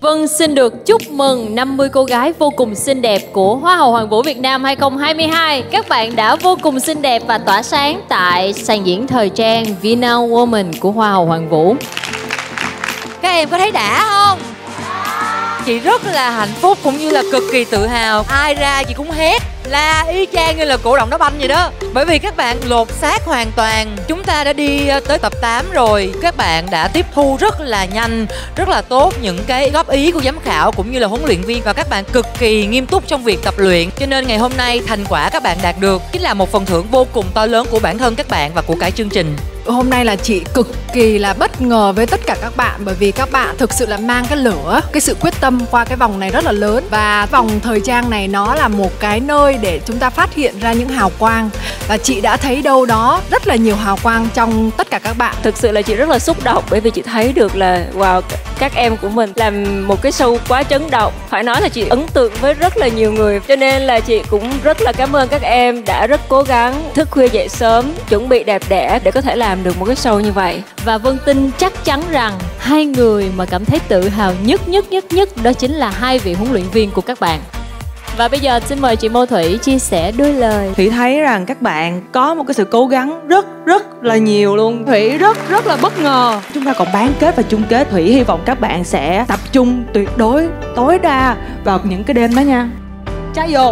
Vân xin được chúc mừng 50 cô gái vô cùng xinh đẹp của Hoa hậu Hoàn vũ Việt Nam 2022. Các bạn đã vô cùng xinh đẹp và tỏa sáng tại sàn diễn thời trang Vietnam Woman của Hoa hậu Hoàn vũ. Các em có thấy đã không? Chị rất là hạnh phúc cũng như là cực kỳ tự hào. Ai ra chị cũng hét la y chang như là cổ động đá banh vậy đó. Bởi vì các bạn lột xác hoàn toàn. Chúng ta đã đi tới tập 8 rồi. Các bạn đã tiếp thu rất là nhanh, rất là tốt những cái góp ý của giám khảo cũng như là huấn luyện viên. Và các bạn cực kỳ nghiêm túc trong việc tập luyện. Cho nên ngày hôm nay thành quả các bạn đạt được chính là một phần thưởng vô cùng to lớn của bản thân các bạn và của cả chương trình. Hôm nay là chị cực kỳ là bất ngờ với tất cả các bạn, bởi vì các bạn thực sự là mang cái lửa, cái sự quyết tâm qua cái vòng này rất là lớn. Và vòng thời trang này nó là một cái nơi để chúng ta phát hiện ra những hào quang. Và chị đã thấy đâu đó rất là nhiều hào quang trong tất cả các bạn. Thực sự là chị rất là xúc động bởi vì chị thấy được là wow, các em của mình làm một cái show quá chấn động. Phải nói là chị ấn tượng với rất là nhiều người. Cho nên là chị cũng rất là cảm ơn các em đã rất cố gắng thức khuya dậy sớm, chuẩn bị đẹp đẽ để có thể làm được một cái show như vậy. Và Vân tin chắc chắn rằng hai người mà cảm thấy tự hào nhất đó chính là hai vị huấn luyện viên của các bạn. Và bây giờ xin mời chị Mô Thủy chia sẻ đôi lời. Thủy thấy rằng các bạn có một cái sự cố gắng rất là nhiều luôn. Thủy rất là bất ngờ. Chúng ta còn bán kết và chung kết. Thủy hy vọng các bạn sẽ tập trung tuyệt đối tối đa vào những cái đêm đó nha. Trái vô.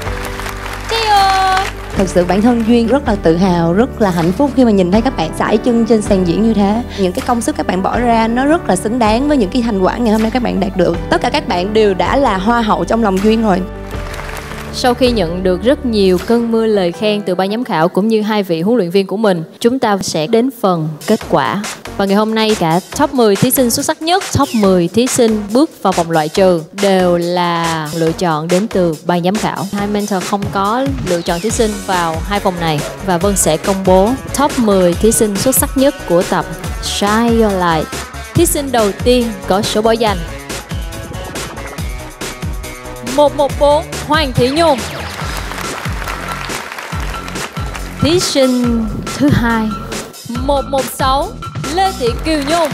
Thực sự bản thân Duyên rất là tự hào, rất là hạnh phúc khi mà nhìn thấy các bạn sải chân trên sàn diễn như thế. Những cái công sức các bạn bỏ ra nó rất là xứng đáng với những cái thành quả ngày hôm nay các bạn đạt được. Tất cả các bạn đều đã là hoa hậu trong lòng Duyên rồi. Sau khi nhận được rất nhiều cơn mưa lời khen từ ban giám khảo cũng như hai vị huấn luyện viên của mình, chúng ta sẽ đến phần kết quả. Và ngày hôm nay cả top 10 thí sinh xuất sắc nhất, top 10 thí sinh bước vào vòng loại trừ đều là lựa chọn đến từ ban giám khảo. Hai mentor không có lựa chọn thí sinh vào hai vòng này. Và Vân sẽ công bố top 10 thí sinh xuất sắc nhất của tập Shine Your Light. Thí sinh đầu tiên có số báo danh 114 Hoàng Thị Nhung. Thí sinh thứ hai 116 Lê Thị Kiều Nhung.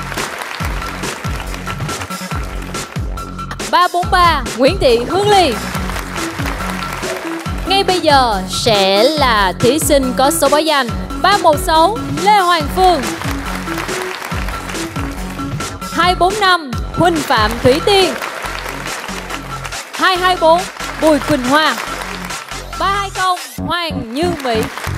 343 Nguyễn Thị Hương Ly. Ngay bây giờ sẽ là thí sinh có số báo danh 316 Lê Hoàng Phương. 245 Huỳnh Phạm Thủy Tiên. 224 Bùi Quỳnh Hoa. 320 Hoàng Như Mỹ.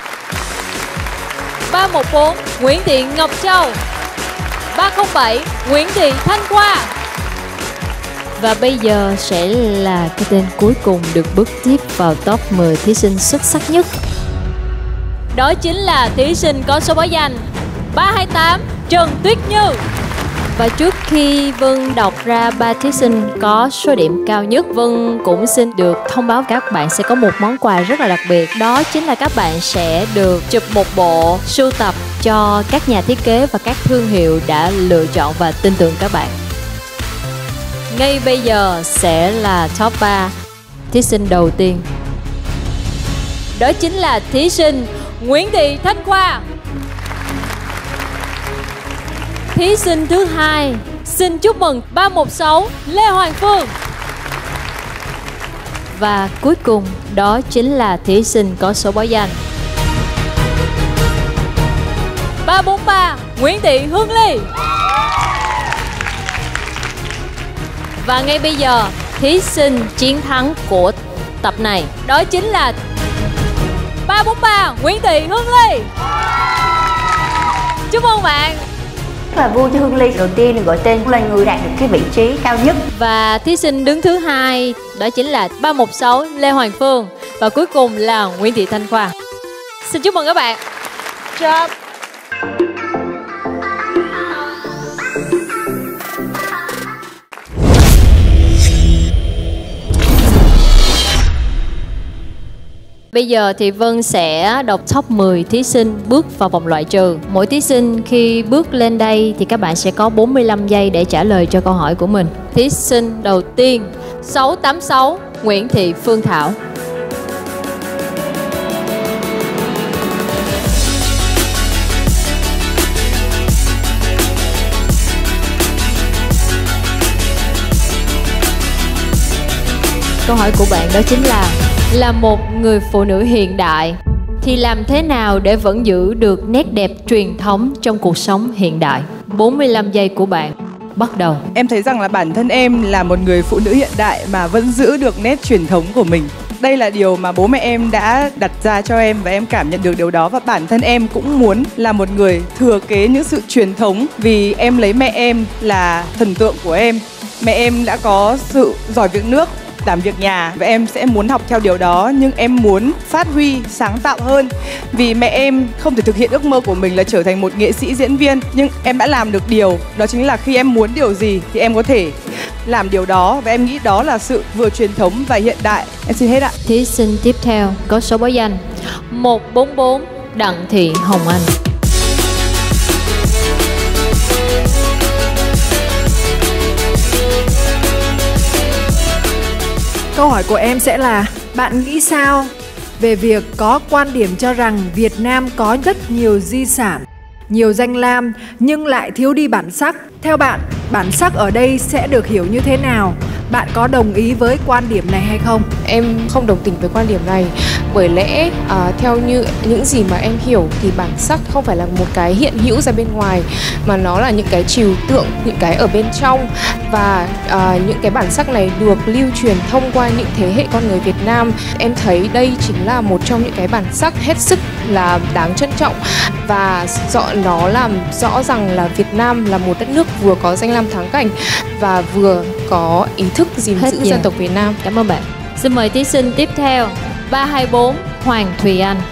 314 Nguyễn Thị Ngọc Châu. 307 Nguyễn Thị Thanh Khoa. Và bây giờ sẽ là cái tên cuối cùng được bước tiếp vào top 10 thí sinh xuất sắc nhất. Đó chính là thí sinh có số báo danh 328 Trần Tuyết Như. Và trước khi Vân đọc ra 3 thí sinh có số điểm cao nhất, Vân cũng xin được thông báo các bạn sẽ có một món quà rất là đặc biệt. Đó chính là các bạn sẽ được chụp một bộ sưu tập cho các nhà thiết kế và các thương hiệu đã lựa chọn và tin tưởng các bạn. Ngay bây giờ sẽ là top 3 thí sinh đầu tiên. Đó chính là thí sinh Nguyễn Thị Thanh Khoa. Thí sinh thứ hai xin chúc mừng 316 Lê Hoàng Phương. Và cuối cùng đó chính là thí sinh có số báo danh 343 Nguyễn Thị Hương Ly. Và ngay bây giờ thí sinh chiến thắng của tập này đó chính là 343 Nguyễn Thị Hương Ly. Chúc mừng bạn. Rất là vui cho Hương Ly đầu tiên được gọi tên là người đạt được cái vị trí cao nhất. Và thí sinh đứng thứ hai đó chính là 316 Lê Hoàng Phương. Và cuối cùng là Nguyễn Thị Thanh Khoa. Xin chúc mừng các bạn. Job. Bây giờ thì Vân sẽ đọc top 10 thí sinh bước vào vòng loại trừ. Mỗi thí sinh khi bước lên đây thì các bạn sẽ có 45 giây để trả lời cho câu hỏi của mình. Thí sinh đầu tiên 686 Nguyễn Thị Phương Thảo. câu hỏi của bạn đó chính là một người phụ nữ hiện đại thì làm thế nào để vẫn giữ được nét đẹp truyền thống trong cuộc sống hiện đại? 45 giây của bạn bắt đầu. Em thấy rằng là bản thân em là một người phụ nữ hiện đại mà vẫn giữ được nét truyền thống của mình. Đây là điều mà bố mẹ em đã đặt ra cho em và em cảm nhận được điều đó, và bản thân em cũng muốn là một người thừa kế những sự truyền thống, vì em lấy mẹ em là thần tượng của em. Mẹ em đã có sự giỏi việc nước, làm việc nhà và em sẽ muốn học theo điều đó, nhưng em muốn phát huy sáng tạo hơn, vì mẹ em không thể thực hiện ước mơ của mình là trở thành một nghệ sĩ diễn viên, nhưng em đã làm được điều đó, chính là khi em muốn điều gì thì em có thể làm điều đó, và em nghĩ đó là sự vừa truyền thống và hiện đại. Em xin hết ạ. Thí sinh tiếp theo có số báo danh 144 Đặng Thị Hồng Anh. Câu hỏi của em sẽ là: bạn nghĩ sao về việc có quan điểm cho rằng Việt Nam có rất nhiều di sản, nhiều danh lam nhưng lại thiếu đi bản sắc? Theo bạn, bản sắc ở đây sẽ được hiểu như thế nào? Bạn có đồng ý với quan điểm này hay không? Em không đồng tình với quan điểm này, bởi lẽ theo như những gì mà em hiểu thì bản sắc không phải là một cái hiện hữu ra bên ngoài, mà nó là những cái trừu tượng, những cái ở bên trong, và những cái bản sắc này được lưu truyền thông qua những thế hệ con người Việt Nam. Em thấy đây chính là một trong những cái bản sắc hết sức là đáng trân trọng, và nó làm rõ rằng là Việt Nam là một đất nước vừa có danh lam thắng cảnh và vừa có ý thức gìn giữ dân tộc Việt Nam. Cảm ơn bạn. Xin mời thí sinh tiếp theo 324 Hoàng Thùy Anh.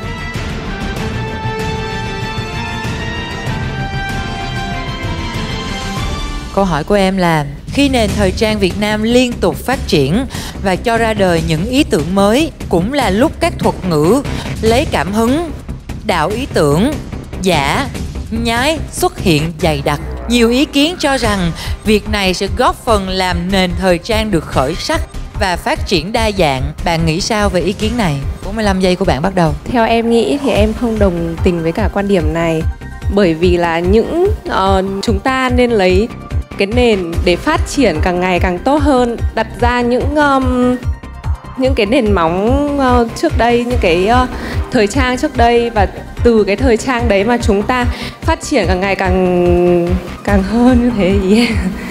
Câu hỏi của em là: khi nền thời trang Việt Nam liên tục phát triển và cho ra đời những ý tưởng mới, cũng là lúc các thuật ngữ lấy cảm hứng, đạo ý tưởng, giả, nhái xuất hiện dày đặc. Nhiều ý kiến cho rằng việc này sẽ góp phần làm nền thời trang được khởi sắc và phát triển đa dạng. Bạn nghĩ sao về ý kiến này? 45 giây của bạn bắt đầu. Theo em nghĩ thì em không đồng tình với cả quan điểm này, bởi vì là chúng ta nên lấy cái nền để phát triển càng ngày càng tốt hơn, đặt ra những cái nền móng trước đây, những cái thời trang trước đây, và từ cái thời trang đấy mà chúng ta phát triển càng ngày càng hơn như thế gì.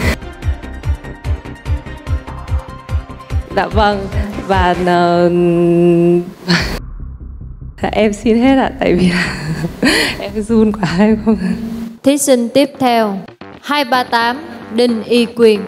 Dạ vâng, và em xin hết ạ, tại vì em run quá em không. Thí sinh tiếp theo 238 Đinh Y Quyên.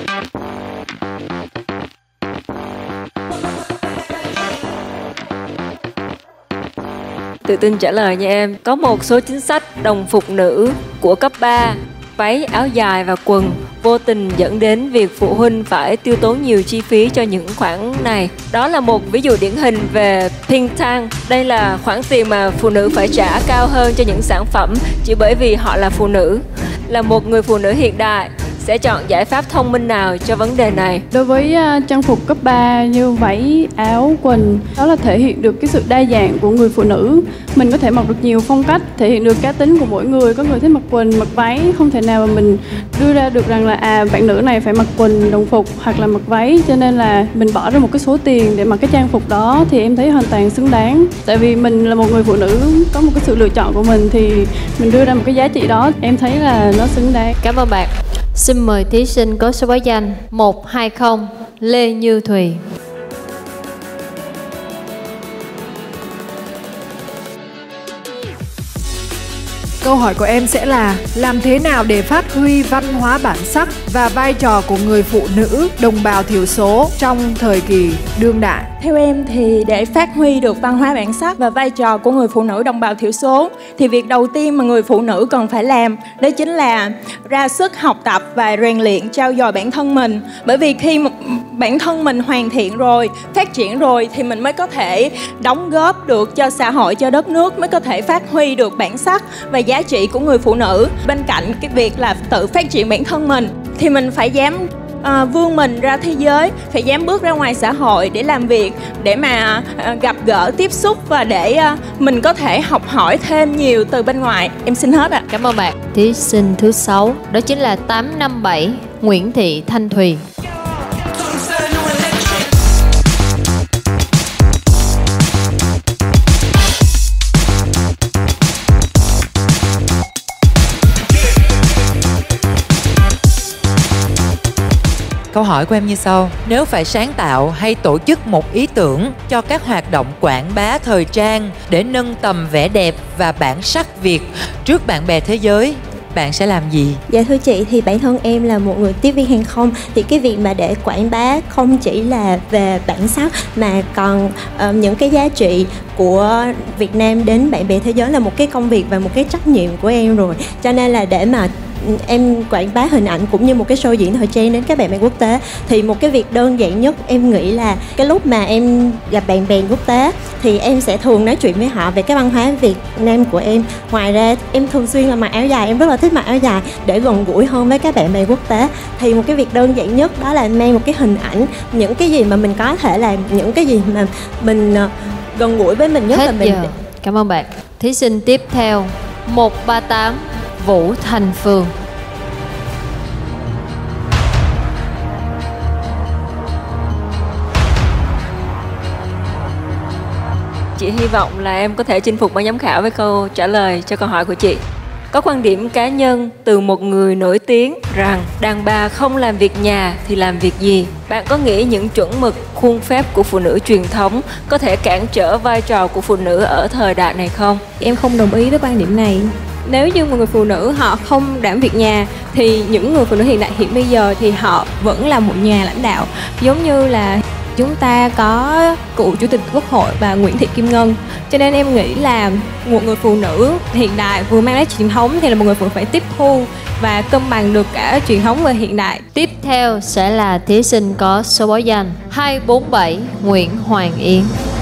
Tự tin trả lời nha em. Có một số chính sách đồng phục nữ của cấp 3, váy, áo dài và quần vô tình dẫn đến việc phụ huynh phải tiêu tốn nhiều chi phí cho những khoản này. Đó là một ví dụ điển hình về pink tank. Đây là khoản tiền mà phụ nữ phải trả cao hơn cho những sản phẩm chỉ bởi vì họ là phụ nữ. Là một người phụ nữ hiện đại, sẽ chọn giải pháp thông minh nào cho vấn đề này? Đối với trang phục cấp 3 như váy, áo, quần, đó là thể hiện được cái sự đa dạng của người phụ nữ. Mình có thể mặc được nhiều phong cách, thể hiện được cá tính của mỗi người. Có người thích mặc quần, mặc váy, không thể nào mà mình đưa ra được rằng là bạn nữ này phải mặc quần đồng phục hoặc là mặc váy, cho nên là mình bỏ ra một cái số tiền để mặc cái trang phục đó thì em thấy hoàn toàn xứng đáng. Tại vì mình là một người phụ nữ có một cái sự lựa chọn của mình thì mình đưa ra một cái giá trị đó, em thấy là nó xứng đáng. Cảm ơn bạn. Xin mời thí sinh có số báo danh 120 Lê Như Thùy. Câu hỏi của em sẽ là: làm thế nào để phát huy văn hóa bản sắc và vai trò của người phụ nữ đồng bào thiểu số trong thời kỳ đương đại? Theo em thì để phát huy được văn hóa bản sắc và vai trò của người phụ nữ đồng bào thiểu số thì việc đầu tiên mà người phụ nữ cần phải làm đó chính là ra sức học tập và rèn luyện trau dồi bản thân mình. Bởi vì khi bản thân mình hoàn thiện rồi, phát triển rồi thì mình mới có thể đóng góp được cho xã hội, cho đất nước, mới có thể phát huy được bản sắc và giá trị của người phụ nữ. Bên cạnh cái việc là tự phát triển bản thân mình thì mình phải dám vươn mình ra thế giới, phải dám bước ra ngoài xã hội để làm việc, để mà gặp gỡ, tiếp xúc và để mình có thể học hỏi thêm nhiều từ bên ngoài. Em xin hết ạ. Cảm ơn bạn. Thí sinh thứ 6 đó chính là 857 Nguyễn Thị Thanh Thùy. Câu hỏi của em như sau. Nếu phải sáng tạo hay tổ chức một ý tưởng cho các hoạt động quảng bá thời trang để nâng tầm vẻ đẹp và bản sắc Việt trước bạn bè thế giới, bạn sẽ làm gì? Dạ thưa chị, thì bản thân em là một người tiếp viên hàng không. Thì cái việc mà để quảng bá không chỉ là về bản sắc mà còn những cái giá trị của Việt Nam đến bạn bè thế giới là một cái công việc và một cái trách nhiệm của em rồi. Cho nên là để mà em quảng bá hình ảnh cũng như một cái show diễn thời trang đến các bạn bè quốc tế, thì một cái việc đơn giản nhất em nghĩ là cái lúc mà em gặp bạn bè quốc tế thì em sẽ thường nói chuyện với họ về cái văn hóa Việt Nam của em. Ngoài ra em thường xuyên là mặc áo dài, em rất là thích mặc áo dài để gần gũi hơn với các bạn bè quốc tế. Thì một cái việc đơn giản nhất đó là mang một cái hình ảnh, những cái gì mà mình có thể làm, những cái gì mà mình gần gũi với mình nhất. Hết là mình giờ. Cảm ơn bạn. Thí sinh tiếp theo 138 Vũ Thành Phương. Chị hy vọng là em có thể chinh phục ban giám khảo với câu trả lời cho câu hỏi của chị. Có quan điểm cá nhân từ một người nổi tiếng rằng đàn bà không làm việc nhà thì làm việc gì? Bạn có nghĩ những chuẩn mực, khuôn phép của phụ nữ truyền thống có thể cản trở vai trò của phụ nữ ở thời đại này không? Em không đồng ý với quan điểm này. Nếu như một người phụ nữ họ không đảm việc nhà thì những người phụ nữ hiện đại hiện bây giờ thì họ vẫn là một nhà lãnh đạo. Giống như là chúng ta có cựu chủ tịch Quốc hội và Nguyễn Thị Kim Ngân. Cho nên em nghĩ là một người phụ nữ hiện đại vừa mang lại truyền thống thì là một người phụ nữ phải tiếp thu và cân bằng được cả truyền thống và hiện đại. Tiếp theo sẽ là thí sinh có số báo danh 247 Nguyễn Hoàng Yến.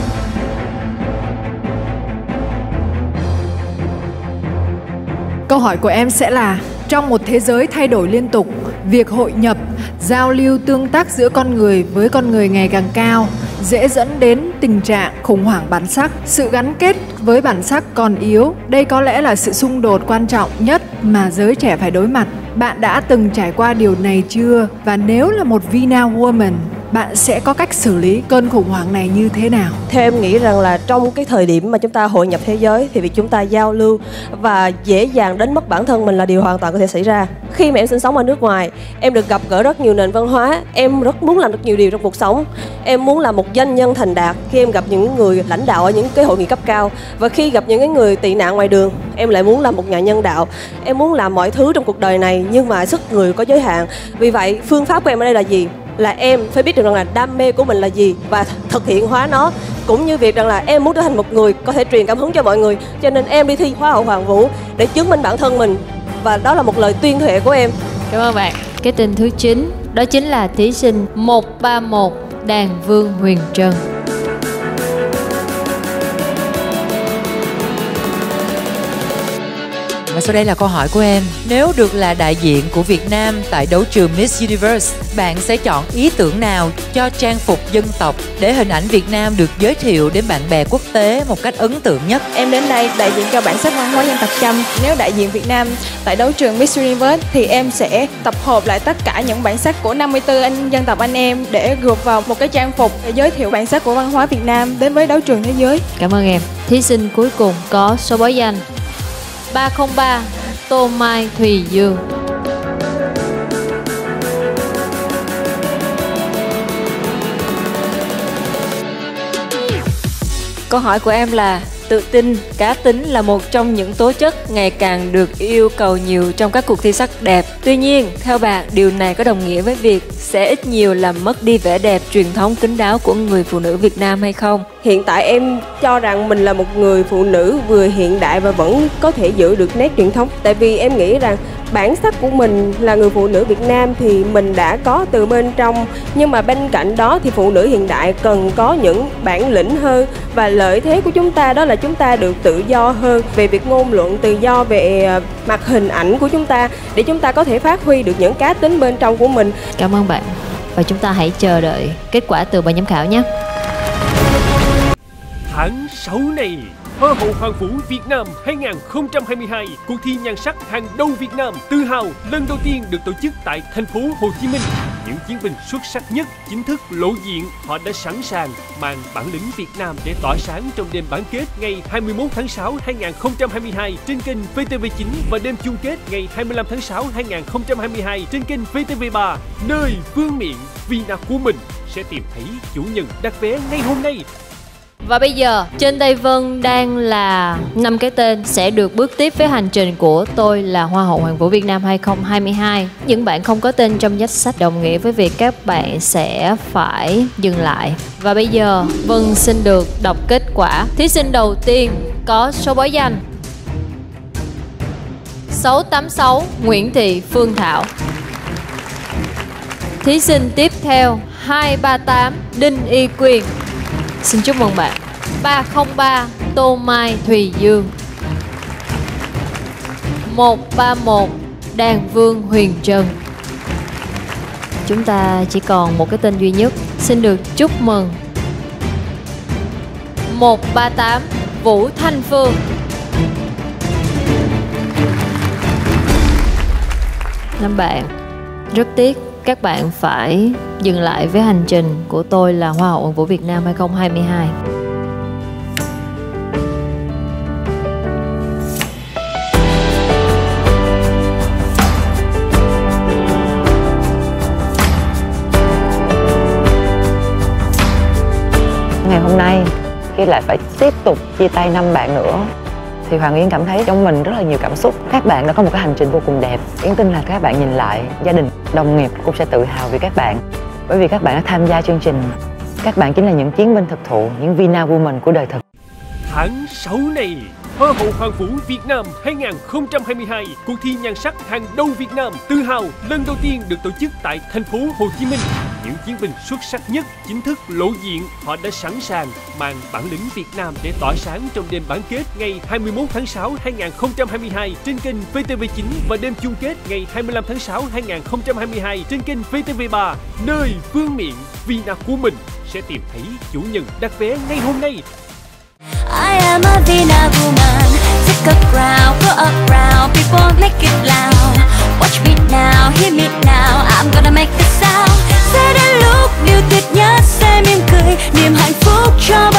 Câu hỏi của em sẽ là: trong một thế giới thay đổi liên tục, việc hội nhập, giao lưu tương tác giữa con người với con người ngày càng cao, dễ dẫn đến tình trạng khủng hoảng bản sắc. Sự gắn kết với bản sắc còn yếu. Đây có lẽ là sự xung đột quan trọng nhất mà giới trẻ phải đối mặt. Bạn đã từng trải qua điều này chưa? Và nếu là một Vina Woman, bạn sẽ có cách xử lý cơn khủng hoảng này như thế nào? Theo em nghĩ rằng là trong cái thời điểm mà chúng ta hội nhập thế giới thì việc chúng ta giao lưu và dễ dàng đánh mất bản thân mình là điều hoàn toàn có thể xảy ra. Khi mà em sinh sống ở nước ngoài, em được gặp gỡ rất nhiều nền văn hóa, em rất muốn làm được nhiều điều trong cuộc sống. Em muốn là một doanh nhân thành đạt khi em gặp những người lãnh đạo ở những cái hội nghị cấp cao, và khi gặp những cái người tị nạn ngoài đường, em lại muốn làm một nhà nhân đạo. Em muốn làm mọi thứ trong cuộc đời này nhưng mà sức người có giới hạn. Vì vậy phương pháp của em ở đây là gì? Là em phải biết được rằng là đam mê của mình là gì và thực hiện hóa nó, cũng như việc rằng là em muốn trở thành một người có thể truyền cảm hứng cho mọi người. Cho nên em đi thi Hoa hậu Hoàng vũ để chứng minh bản thân mình, và đó là một lời tuyên thệ của em. Cảm ơn bạn. Cái tên thứ 9 đó chính là thí sinh 131 Đàn Vương Huyền Trân. Và sau đây là câu hỏi của em. Nếu được là đại diện của Việt Nam tại đấu trường Miss Universe, bạn sẽ chọn ý tưởng nào cho trang phục dân tộc để hình ảnh Việt Nam được giới thiệu đến bạn bè quốc tế một cách ấn tượng nhất? Em đến đây đại diện cho bản sắc văn hóa dân tộc Chăm. Nếu đại diện Việt Nam tại đấu trường Miss Universe thì em sẽ tập hợp lại tất cả những bản sắc của 54 dân tộc anh em để gộp vào một cái trang phục để giới thiệu bản sắc của văn hóa Việt Nam đến với đấu trường thế giới. Cảm ơn em. Thí sinh cuối cùng có số báo danh 303 Tô Mai Thùy Dương. Câu hỏi của em là: tự tin, cá tính là một trong những tố chất ngày càng được yêu cầu nhiều trong các cuộc thi sắc đẹp. Tuy nhiên, theo bạn, điều này có đồng nghĩa với việc sẽ ít nhiều làm mất đi vẻ đẹp truyền thống kín đáo của người phụ nữ Việt Nam hay không? Hiện tại em cho rằng mình là một người phụ nữ vừa hiện đại và vẫn có thể giữ được nét truyền thống. Tại vì em nghĩ rằng bản sắc của mình là người phụ nữ Việt Nam thì mình đã có từ bên trong. Nhưng mà bên cạnh đó thì phụ nữ hiện đại cần có những bản lĩnh hơn. Và lợi thế của chúng ta đó là chúng ta được tự do hơn về việc ngôn luận, tự do về mặt hình ảnh của chúng ta, để chúng ta có thể phát huy được những cá tính bên trong của mình. Cảm ơn bạn. Và chúng ta hãy chờ đợi kết quả từ ban giám khảo nhé. Tháng 6 này, Hoa hậu Hoàng vũ Việt Nam 2022, cuộc thi nhan sắc hàng đầu Việt Nam tự hào lần đầu tiên được tổ chức tại thành phố Hồ Chí Minh. những chiến binh xuất sắc nhất chính thức lộ diện. Họ đã sẵn sàng mang bản lĩnh Việt Nam để tỏa sáng trong đêm bán kết ngày 21 tháng 6 2022 trên kênh VTV9 và đêm chung kết ngày 25 tháng 6 2022 trên kênh VTV3. Nơi vương miện Vina của mình sẽ tìm thấy chủ nhân đặt vé ngay hôm nay. Và bây giờ, trên tay Vân đang là 5 cái tên sẽ được bước tiếp với hành trình của Tôi là Hoa hậu Hoàn vũ Việt Nam 2022. Những bạn không có tên trong danh sách đồng nghĩa với việc các bạn sẽ phải dừng lại. Và bây giờ, Vân xin được đọc kết quả. Thí sinh đầu tiên có số báo danh 686 Nguyễn Thị Phương Thảo. Thí sinh tiếp theo 238 Đinh Y Quyên. Xin chúc mừng bạn. 303 Tô Mai Thùy Dương. 131 Đàn Vương Huyền Trân. Chúng ta chỉ còn một cái tên duy nhất. Xin được chúc mừng 138 Vũ Thanh Phương. 5 bạn. Rất tiếc các bạn phải dừng lại với hành trình của Tôi là Hoa hậu Hoàn vũ Việt Nam 2022. Ngày hôm nay khi lại phải tiếp tục chia tay 5 bạn nữa thì Hoàng Yến cảm thấy trong mình rất là nhiều cảm xúc. Các bạn đã có một cái hành trình vô cùng đẹp. Yến tin là các bạn nhìn lại, gia đình, đồng nghiệp cũng sẽ tự hào vì các bạn. Bởi vì các bạn đã tham gia chương trình. Các bạn chính là những chiến binh thực thụ, những Vina Woman của đời thực. Tháng 6 này, Hoa hậu Hoàn vũ Việt Nam 2022, cuộc thi nhan sắc hàng đầu Việt Nam tự hào lần đầu tiên được tổ chức tại thành phố Hồ Chí Minh. Những chiến binh xuất sắc nhất chính thức lộ diện. Họ đã sẵn sàng mang bản lĩnh Việt Nam để tỏa sáng trong đêm bán kết ngày 21 tháng 6 2022 trên kênh VTV9 và đêm chung kết ngày 25 tháng 6 2022 trên kênh VTV3. Nơi vương miện Vina của mình sẽ tìm thấy chủ nhân đặt vé ngay hôm nay. I am a Vina woman. Take a crowd, go around, people make it loud. Watch me now, hear me now, I'm gonna make the sound. Sẽ đến lúc điều tuyệt nhất sẽ mỉm cười, niềm hạnh phúc cho